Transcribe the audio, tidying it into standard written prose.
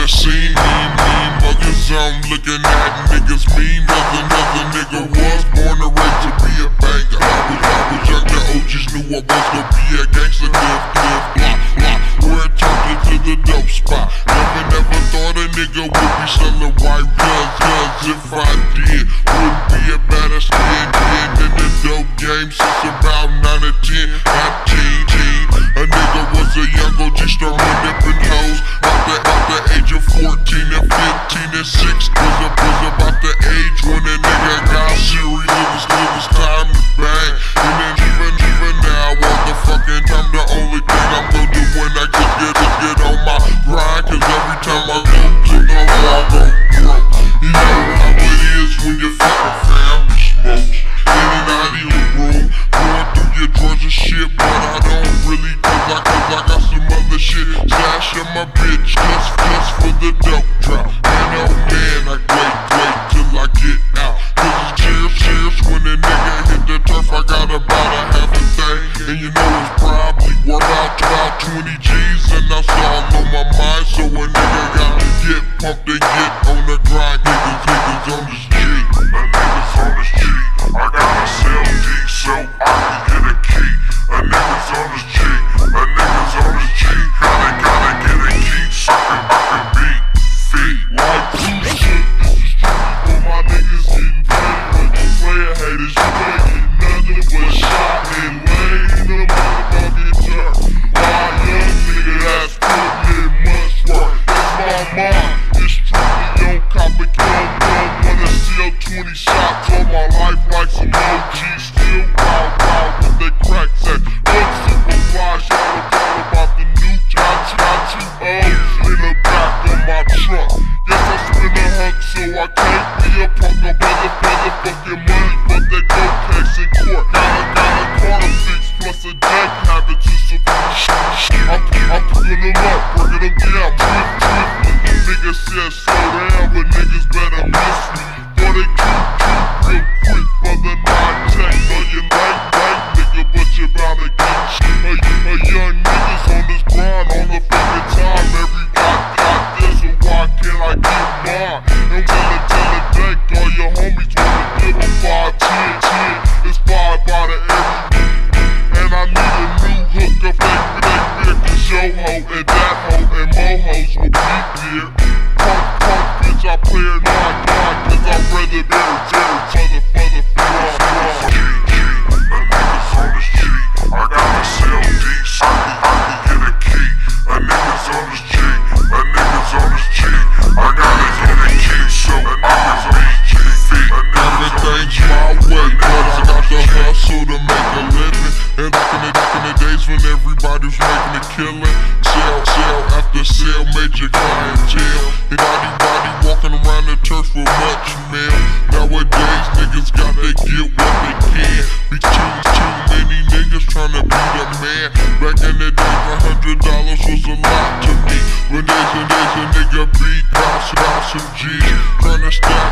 the scene, mean muggers, I'm looking at niggas mean. Another nigga was born and raised to be a banger. I was young, the OGs knew I was gonna be a gangster. Live, where it turned into the dope spot. Never thought a nigga would be selling white guns. If I did, wouldn't be a badass kid in the dope game since about 9 or 10. Not teen. A nigga was a young OG, started nipping hoes about the age of 14 and 15 and 16. Was about the age when a nigga got serious. It was time to bang. And then even now, all the fucking time, the only thing I'm gonna do when I get on my grind. Cause every time I go to the wall, I go broke. You know how it is when your fucking family smokes. In and out of your room, going through your drawers and shit. But I don't really, cause I got some other shit. Stash in my bitch, just for the dope drop. Man, oh man, I wait till I get out. Cause it's cheers when a nigga hit the turf. I got about a half a thing. And you know it's probably worth about 20 G's. And that's all on my mind. So a nigga gotta get pumped and get on the grind. Niggas on this G. A niggas on this G. I gotta sell D so I can get a key. A niggas on this G. A niggas on this G. Gotta get a key so I can beat feet. Like two shit, this is strictly for my niggas getting paid. But you player haters, you ain't getting nothing but shot and laid in the motherfucking dirt. My young nigga that's putting in much work. That's my mind. It's strictly on copper kill. Don't wanna steal 20 shots on my life like some OGs. Still wild with the crack set. Look super fly, y'all about the new got two O's in the back of my truck. Yes, I spin a hunk, so I can't be a punk. No motherfucking money, but they go case in court. Got a corner fix plus a deck habit to support. I'm pulling them up, working them down, swiftly. Niggas said slow down, but niggas better miss me. Boy, they keep real quick for the 9-tech. Know you like nigga, but you bound to get a young niggas on this grind on the fucking time. Everybody got this, and why can't I get mine? And when I tell it back, all your homies wanna give a 5-10. It's 5 out of every week. And I need a new hooker, fake cause yo ho and that ho and mo hoes will be there. Punk bitch, I play her 9-9 cause I'd rather be a for the fraud. A niggas on this G. I gotta sell D so I can get a key. A niggas on this G. A niggas on this G. I gotta get a key so a niggas on this G. Everything's my way, but I got the hustle to make a living. And back in the days when everybody was making a killing, sell after sell, major clientele. Anybody walking around the turf with much mail. Nowadays niggas gotta get what they can. Be too many niggas tryna be the man. Back in the days, $100 was a lot to me. When days a nigga beat about some G's, tryna stack